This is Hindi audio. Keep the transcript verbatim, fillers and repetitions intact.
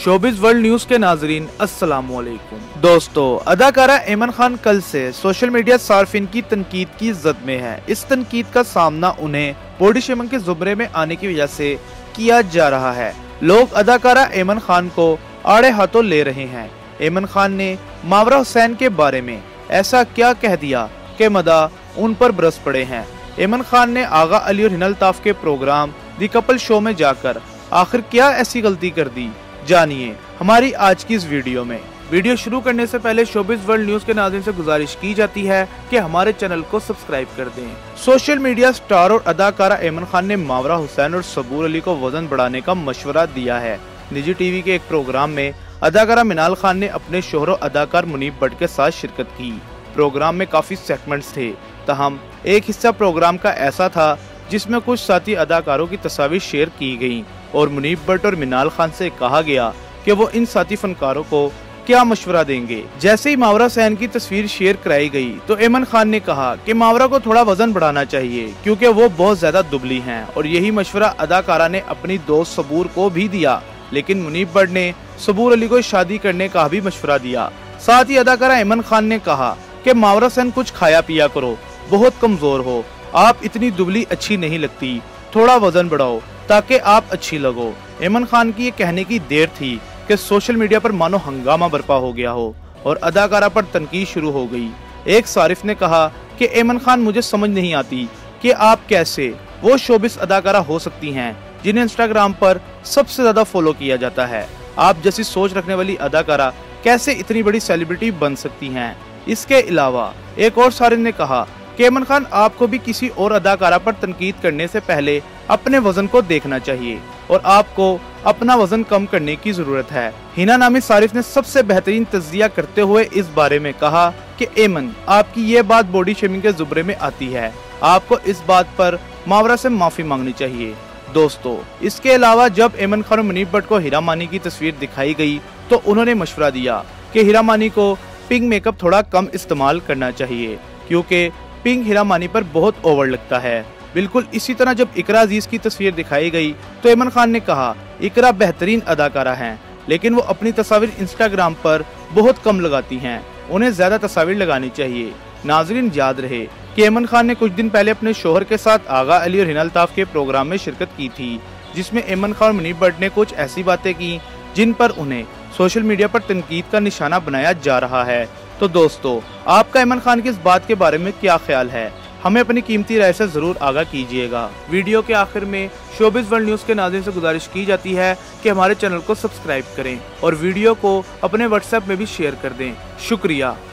शोबिज वर्ल्ड न्यूज के नाजरीन अस्सलामु अलैकुम। दोस्तों, अदाकारा ऐमन खान कल से सोशल मीडिया सार्फिन की तनकीद की जद में है। इस तनकीद का सामना उन्हें बॉडी शेमिंग के जुमरे में आने की वजह से किया जा रहा है। लोग अदाकारा ऐमन खान को आड़े हाथों ले रहे हैं। ऐमन खान ने मावरा हुसैन के बारे में ऐसा क्या कह दिया कि मदा उन पर बरस पड़े हैं। ऐमन खान ने आगा अली और हिना अल्ताफ के प्रोग्राम दी कपल शो में जाकर आखिर क्या ऐसी गलती कर दी, जानिए हमारी आज की इस वीडियो में। वीडियो शुरू करने से पहले शोबिज वर्ल्ड न्यूज के नाज़रीन से गुजारिश की जाती है कि हमारे चैनल को सब्सक्राइब कर दें। सोशल मीडिया स्टार और अदाकारा ऐमन खान ने मावरा हुसैन और सबूर अली को वजन बढ़ाने का मशवरा दिया है। निजी टीवी के एक प्रोग्राम में अदाकारा मिनाल खान ने अपने शोहर अदाकार मुनीब भट्ट के साथ शिरकत की। प्रोग्राम में काफी सेगमेंट्स थे, तहम एक हिस्सा प्रोग्राम का ऐसा था जिसमें कुछ साथी अदाकारों की तस्वीर शेयर की गयी और मुनीब भट्ट और मिनाल खान से कहा गया कि वो इन साथी फनकारों को क्या मशवरा देंगे। जैसे ही मावरा हुसैन की तस्वीर शेयर कराई गई तो ऐमन खान ने कहा कि मावरा को थोड़ा वजन बढ़ाना चाहिए क्योंकि वो बहुत ज्यादा दुबली हैं, और यही मशवरा अदाकारा ने अपनी दोस्त सबूर को भी दिया। लेकिन मुनीब भट्ट ने सबूर अली को शादी करने का भी मशवरा दिया। साथ ही अदाकारा ऐमन खान ने कहा कि मावरा हुसैन कुछ खाया पिया करो, बहुत कमजोर हो, आप इतनी दुबली अच्छी नहीं लगती, थोड़ा वजन बढ़ाओ ताकि आप अच्छी लगो। ऐमन खान की ये कहने की देर थी कि सोशल मीडिया पर मानो हंगामा बर्पा हो गया हो और अदाकारा पर तनकीद शुरू हो गई। एक सारिफ ने कहा कि ऐमन खान, मुझे समझ नहीं आती कि आप कैसे वो शोबिस अदाकारा हो सकती हैं जिन्हें इंस्टाग्राम पर सबसे ज्यादा फॉलो किया जाता है। आप जैसी सोच रखने वाली अदाकारा कैसे इतनी बड़ी सेलिब्रिटी बन सकती हैं। इसके अलावा एक और सारिफ ने कहा कि ऐमन खान, आपको भी किसी और अदाकारा पर तनकीद करने से पहले अपने वजन को देखना चाहिए और आपको अपना वजन कम करने की जरूरत है। हिना नामी सारिफ ने सबसे बेहतरीन तज्जिया करते हुए इस बारे में कहा कि ऐमन, आपकी ये बात बॉडी शेमिंग के जुमरे में आती है, आपको इस बात पर मावरा से माफी मांगनी चाहिए। दोस्तों, इसके अलावा जब ऐमन खान और मुनीब भट्ट को हीरा मानी की तस्वीर दिखाई गई तो उन्होंने मशवरा दिया कि हीरा मानी को पिंक मेकअप थोड़ा कम इस्तेमाल करना चाहिए क्योंकि पिंक हीरा मानी पर बहुत ओवर लगता है। बिल्कुल इसी तरह जब इकरा अजीज की तस्वीर दिखाई गई तो ऐमन खान ने कहा, इकरा बेहतरीन अदाकारा हैं, लेकिन वो अपनी तस्वीर इंस्टाग्राम पर बहुत कम लगाती हैं, उन्हें ज्यादा तस्वीर लगानी चाहिए। नाजरीन, याद रहे कि ऐमन खान ने कुछ दिन पहले अपने शोहर के साथ आगा अली और हिना अल्ताफ के प्रोग्राम में शिरकत की थी, जिसमें ऐमन खान और मुनीब भट्ट ने कुछ ऐसी बातें की जिन पर उन्हें सोशल मीडिया पर तनकीद का निशाना बनाया जा रहा है। तो दोस्तों, आपका ऐमन खान की इस बात के बारे में क्या ख्याल है, हमें अपनी कीमती राय से जरूर आगाह कीजिएगा। वीडियो के आखिर में शोबिज वर्ल्ड न्यूज के नाज़रीन से गुजारिश की जाती है कि हमारे चैनल को सब्सक्राइब करें और वीडियो को अपने व्हाट्सएप में भी शेयर कर दें। शुक्रिया।